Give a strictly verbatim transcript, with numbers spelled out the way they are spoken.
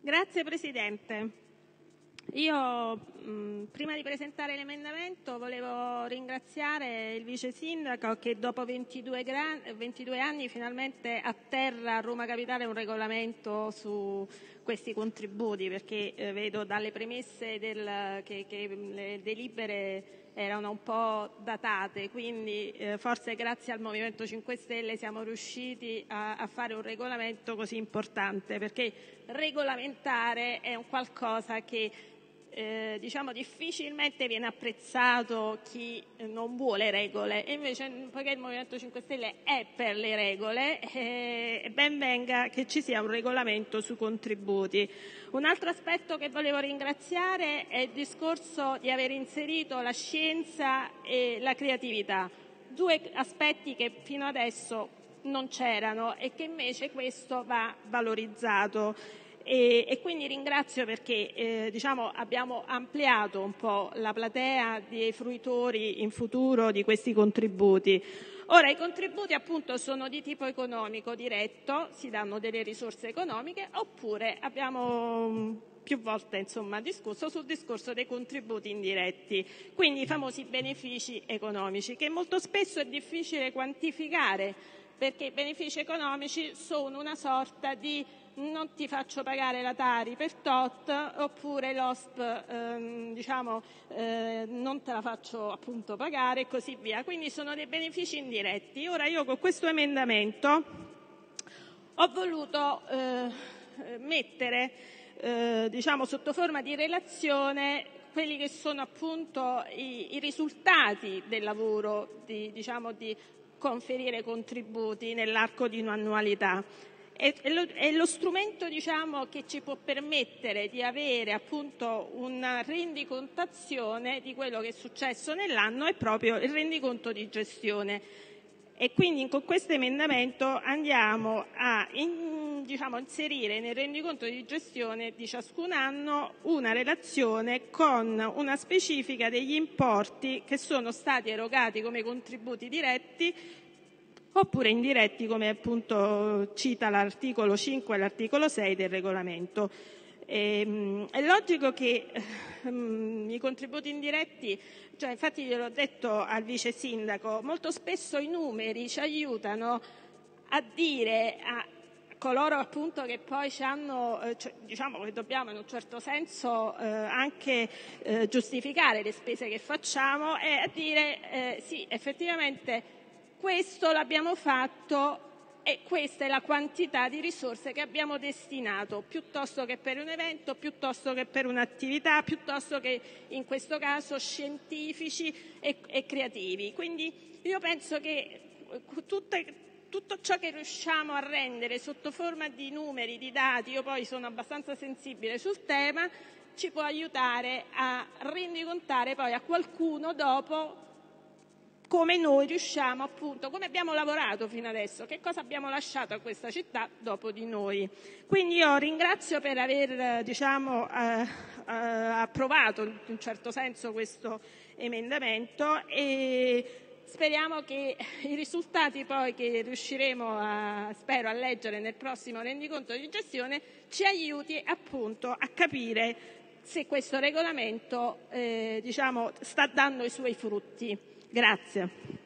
Grazie Presidente. Io mh, prima di presentare l'emendamento volevo ringraziare il Vice Sindaco che dopo ventidue, gran, ventidue anni finalmente atterra a Roma Capitale un regolamento su questi contributi, perché eh, vedo dalle premesse del, che, che le delibere erano un po' datate, quindi eh, forse grazie al Movimento cinque Stelle siamo riusciti a, a fare un regolamento così importante, perché regolamentare è un qualcosa che Eh, diciamo difficilmente viene apprezzato chi non vuole regole, e invece poiché il Movimento cinque Stelle è per le regole, eh, ben venga che ci sia un regolamento sui contributi. Un altro aspetto che volevo ringraziare è il discorso di aver inserito la scienza e la creatività, due aspetti che fino adesso non c'erano e che invece questo va valorizzato. E, e quindi ringrazio perché eh, diciamo, abbiamo ampliato un po' la platea dei fruitori in futuro di questi contributi. Ora, i contributi appunto sono di tipo economico diretto, si danno delle risorse economiche, oppure abbiamo più volte insomma, discusso sul discorso dei contributi indiretti, quindi i famosi benefici economici, che molto spesso è difficile quantificare, perché i benefici economici sono una sorta di non ti faccio pagare la Tari per tot, oppure l'O S P ehm, diciamo, eh, non te la faccio appunto pagare e così via. Quindi sono dei benefici indiretti. Ora io con questo emendamento ho voluto eh, mettere eh, diciamo, sotto forma di relazione quelli che sono appunto i, i risultati del lavoro di, diciamo, di conferire contributi nell'arco di un'annualità. È lo, è lo strumento diciamo, che ci può permettere di avere appunto una rendicontazione di quello che è successo nell'anno, è proprio il rendiconto di gestione. E quindi con questo emendamento andiamo a in, diciamo, inserire nel rendiconto di gestione di ciascun anno una relazione con una specifica degli importi che sono stati erogati come contributi diretti oppure indiretti, come appunto cita l'articolo cinque e l'articolo sei del regolamento. E, è logico che um, i contributi indiretti, cioè infatti gliel'ho detto al vice sindaco, molto spesso i numeri ci aiutano a dire a coloro appunto che poi ci hanno, eh, cioè, diciamo che dobbiamo in un certo senso eh, anche eh, giustificare le spese che facciamo, e a dire eh, sì, effettivamente questo l'abbiamo fatto e questa è la quantità di risorse che abbiamo destinato, piuttosto che per un evento, piuttosto che per un'attività, piuttosto che in questo caso scientifici e, e creativi. Quindi io penso che tutte, tutto ciò che riusciamo a rendere sotto forma di numeri, di dati, io poi sono abbastanza sensibile sul tema, ci può aiutare a rendicontare poi a qualcuno dopo come noi riusciamo appunto, come abbiamo lavorato fino adesso, che cosa abbiamo lasciato a questa città dopo di noi. Quindi io ringrazio per aver diciamo, eh, eh, approvato in un certo senso questo emendamento e speriamo che i risultati poi che riusciremo a, spero, a leggere nel prossimo rendiconto di gestione ci aiuti appunto a capire se questo regolamento eh, diciamo, sta dando i suoi frutti. Grazie.